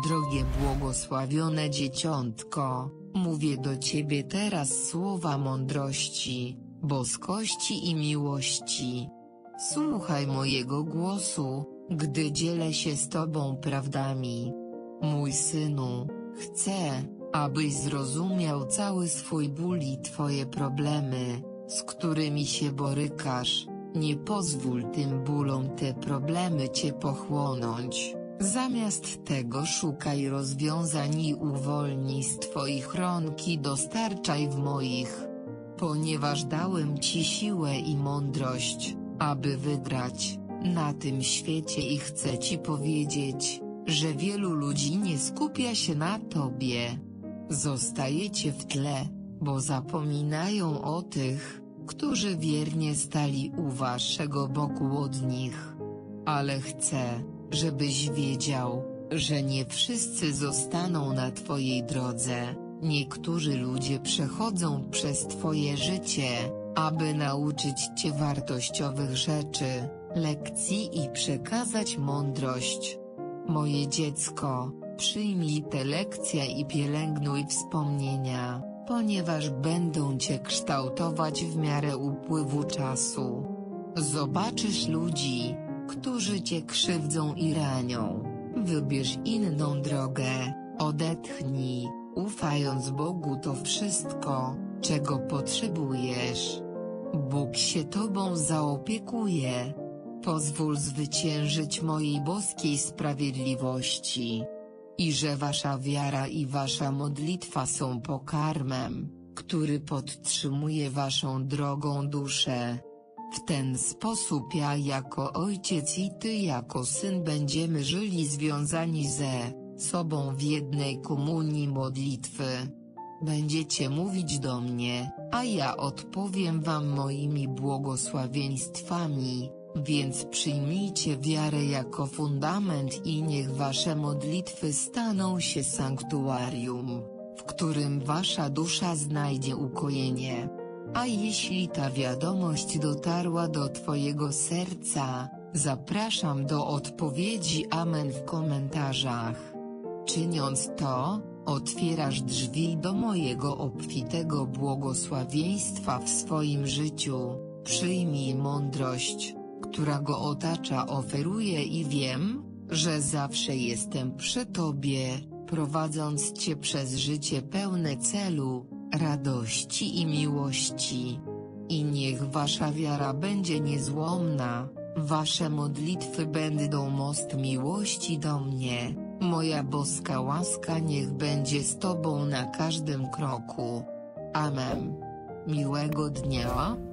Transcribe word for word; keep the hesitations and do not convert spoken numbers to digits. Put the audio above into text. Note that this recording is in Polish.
Drogie błogosławione dzieciątko, mówię do ciebie teraz słowa mądrości, boskości i miłości. Słuchaj mojego głosu, gdy dzielę się z tobą prawdami. Mój synu, chcę, abyś zrozumiał cały swój ból i twoje problemy, z którymi się borykasz. Nie pozwól tym bólom te problemy cię pochłonąć. Zamiast tego szukaj rozwiązań i uwolnij z twoich rąk i dostarczaj w moich. Ponieważ dałem ci siłę i mądrość, aby wygrać na tym świecie i chcę ci powiedzieć, że wielu ludzi nie skupia się na tobie. Zostajecie w tle, bo zapominają o tych, którzy wiernie stali u waszego boku od nich. Ale chcę, żebyś wiedział, że nie wszyscy zostaną na twojej drodze. Niektórzy ludzie przechodzą przez twoje życie, aby nauczyć cię wartościowych rzeczy, lekcji i przekazać mądrość. Moje dziecko, przyjmij te lekcje i pielęgnuj wspomnienia, ponieważ będą cię kształtować w miarę upływu czasu. Zobaczysz ludzi, którzy cię krzywdzą i ranią. Wybierz inną drogę, odetchnij, ufając Bogu to wszystko, czego potrzebujesz. Bóg się tobą zaopiekuje. Pozwól zwyciężyć mojej boskiej sprawiedliwości. I że wasza wiara i wasza modlitwa są pokarmem, który podtrzymuje waszą drogą duszę. W ten sposób ja jako ojciec i ty jako syn będziemy żyli związani ze sobą w jednej komunii modlitwy. Będziecie mówić do mnie, a ja odpowiem wam moimi błogosławieństwami, więc przyjmijcie wiarę jako fundament i niech wasze modlitwy staną się sanktuarium, w którym wasza dusza znajdzie ukojenie. A jeśli ta wiadomość dotarła do twojego serca, zapraszam do odpowiedzi Amen w komentarzach. Czyniąc to, otwierasz drzwi do mojego obfitego błogosławieństwa w swoim życiu. Przyjmij mądrość, która go otacza, oferuję i wiem, że zawsze jestem przy tobie, prowadząc cię przez życie pełne celu, radości i miłości. I niech wasza wiara będzie niezłomna, wasze modlitwy będą most miłości do mnie, moja boska łaska niech będzie z tobą na każdym kroku. Amen. Miłego dnia.